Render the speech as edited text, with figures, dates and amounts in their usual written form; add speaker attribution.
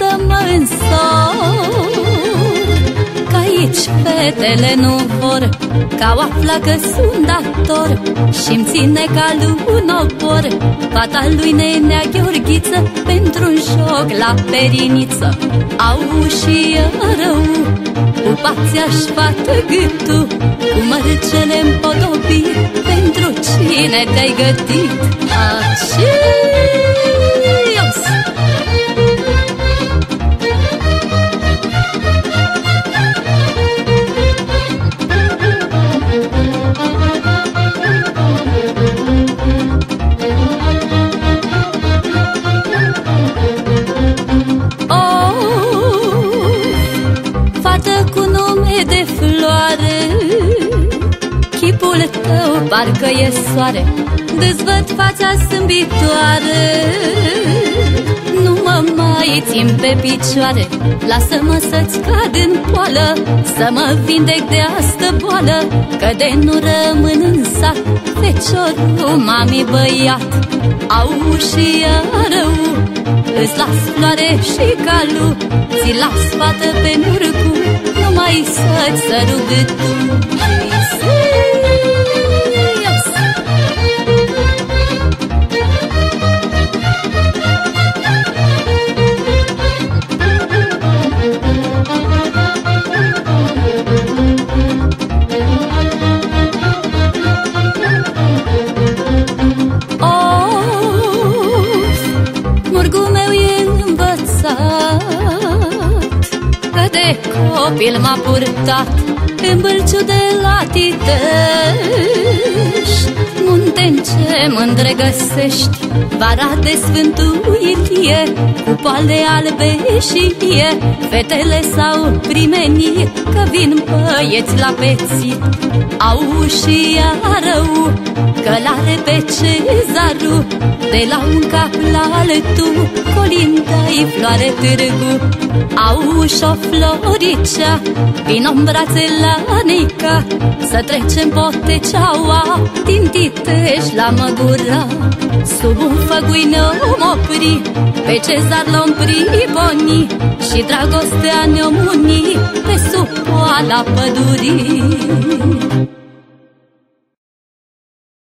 Speaker 1: să mă însor, că aici fetele nu vor, că au aflat că sunt dator și-mi ține calul un opor. Fata lui Nenea Gheorghiță pentru-un joc la periniță. Au și rău, pupația-și fată gâtul, cu mărcele împodobit, pentru cine te-ai gătit? De floare, chipul tău parcă e soare, dezvăd fața sâmbitoare. Nu mă mai țin pe picioare, lasă-mă să-ți cad în poală, să mă vindec de astă boală, că de nu rămân în sat feciorul mami băiat. Au și rău, îți las floare și calul, ți las fată pe nurcu, numai să-ți sărut gâtul. Murgul meu e învățat, că de copil m-a purtat în Bâlciu de la Titești. Munte-n ce mândre găsești, vara de Sfântul Ilie, cu poale albe și ie, fetele s-au primenit, că vin băieți la pețit. Au și rău, că l-are pe Cezaru, de la un cap la altul, colinda-i floare târgu. Au și-o Floricea, vino-n brațe la Nica, să trecem Poteceaua, din Titești la Măgura. Sub un făgui ne-om opri, pe Cezar l-om priponi, și dragostea ne-om uni, pe sub poala pădurii.